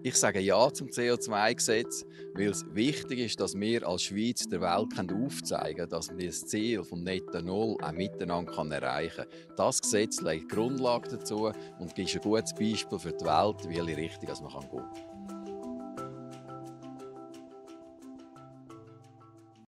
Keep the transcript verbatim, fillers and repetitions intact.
Ich sage Ja zum C O zwei Gesetz, weil es wichtig ist, dass wir als Schweiz der Welt aufzeigen können, dass wir das Ziel vom Netto Null auch miteinander erreichen können. Das Gesetz legt die Grundlage dazu und ist ein gutes Beispiel für die Welt, wie in welche Richtung man gehen kann.